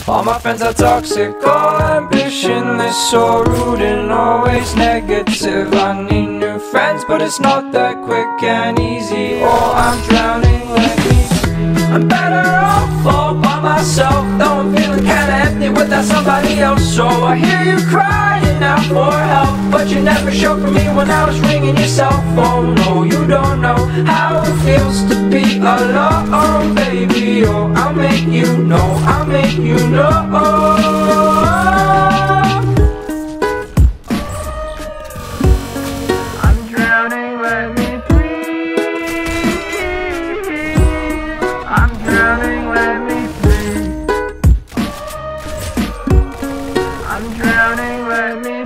All my friends are toxic, all ambitionless, so rude and always negative. I need new friends, but it's not that quick and easy. Oh, I'm drowning, let me free. I'm better off all by myself, though I'm feeling kinda empty without somebody else. So I hear you crying out for help, but you never showed for me when I was ringing your cell phone. No, you don't know how it feels to be alone, baby. Oh, I'll make you know, I'll make you know. I'm drowning, let me breathe. I'm drowning, let me breathe. I'm drowning, let me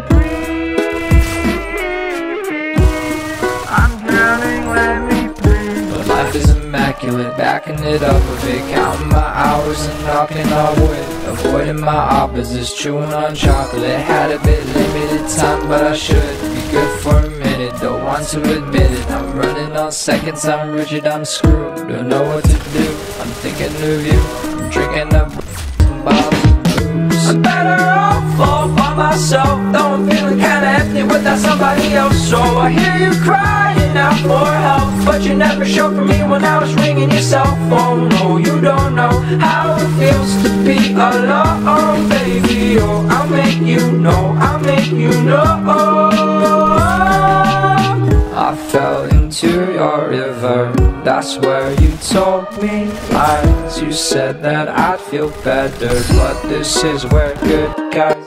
breathe. I'm drowning, let me breathe. But life is immaculate, backing it up a bit, counting my hours and knocking on wood, avoiding my opposites, chewing on chocolate. Had a bit limited time, but I should be good for a minute. Don't want to admit it, I'm running on seconds, I'm rigid, I'm screwed. Don't know what to do, I'm thinking of you. I'm drinking up bottles of booze. I'm better off all by myself, though I'm feeling kinda empty without somebody else. So I hear you crying out for help, but you never showed for me when I was ringing your cell phone. No, you don't know how it feels to be alone, baby. Oh, I'll make you know, I'll make you know. I fell into your river, that's where you told me lies. You said that I'd feel better, but this is where good guys